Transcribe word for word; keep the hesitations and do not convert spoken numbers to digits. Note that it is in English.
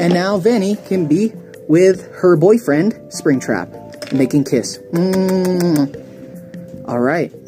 And now Vanny can be with her boyfriend, Springtrap, and they can kiss. Mm. All right.